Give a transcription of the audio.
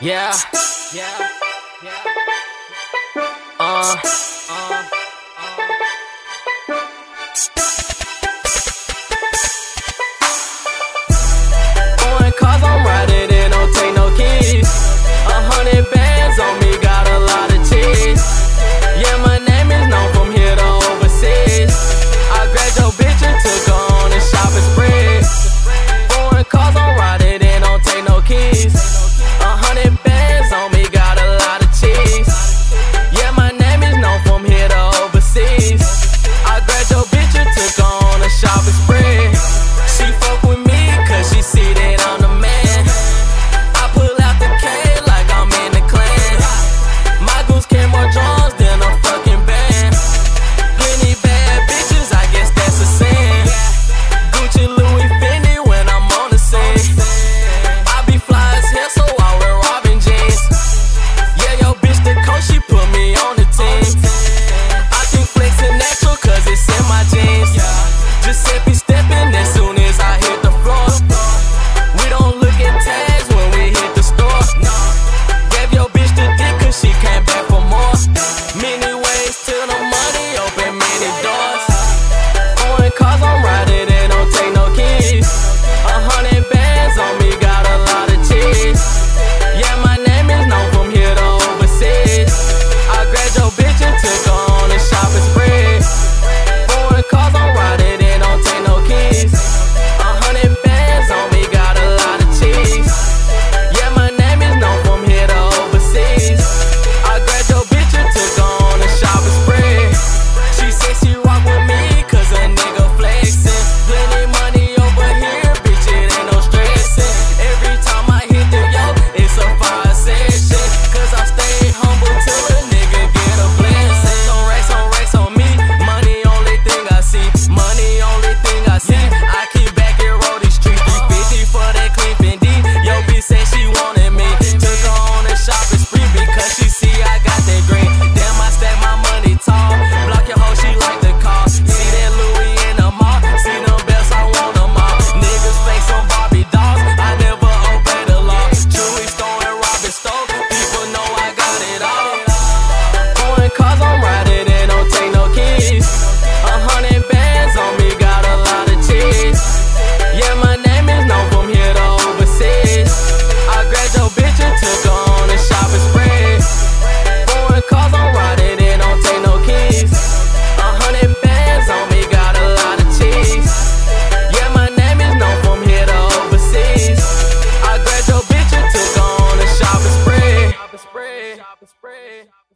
Yeah. Uh. Foreign cars I'm riding in, don't take no keys. 100 bands on me, got a lot of cheese. Yeah, my name is known from here to overseas. I grabbed your bitch and took her on a shopping spree. Foreign cars I'm riding in, don't take no keys. 100 bands on me, got a lot of cheese. Yeah, my name is known from here to overseas. I grabbed your bitch and took her on a shopping spree. She fuck with me cause she see that I'm the man. I pull out the K like I'm in the clan. My goons carry more drums than a fucking band. Plenty bad bitches, I guess that's a sin. Gucci, Louis, Fendi when I'm on the scene. I be fly as hell, so I wear Robin jeans. Yeah, yo bitch the coach, she put me on the team. I think flexing natural cause it's in my jeans. Giuseppe stepping as soon as I hit the floor. We don't look at tags when we hit the store. Gave your bitch the dick cause she came back for more. Many ways to the money, open many doors. Foreign cars I'm riding in, don't take no keys. 100 bands on me, got a lot of cheese. Yeah, my name is known from here to overseas. I grabbed your bitch and took her on a shopping spree. Foreign cars I'm riding in, don't take no keys. 100 bands on me, got a lot of cheese. Yeah, my name is known from here to overseas. I grabbed your bitch and took her on a shopping spree. She said she rock with me cause a nigga flexing. Plenty money over here, bitch, it ain't no stressing. Every time I hit the yo, it's a fire session. Cause I stay humble till a nigga get a blessing. On racks on me, money only thing I see. Money only thing I see. I keep back and roll these streets. 350 for that clean Fendi. Yo bitch said she wanted me. Took her on a shopping spree because she see I got that green. Damn, I stack my money tall. Block your hoe, she like the car. See that Louis in the mall. See them belts, I want them all. Niggas face on Barbie dolls. I never obey the law. Chewy Stone and Robin Stone. People know I got it all. Foreign cars I'm riding in, don't take no keys. 100 bands on me, got a lot of cheese. Yeah, my name is known from here to overseas. I grabbed your bitch and took her on a shopping spree. Foreign cars I'm riding in, don't take no keys. 100 bands on me, got a lot of cheese. Yeah, my name is known from here to overseas. I grabbed your bitch and took her on a shopping spree.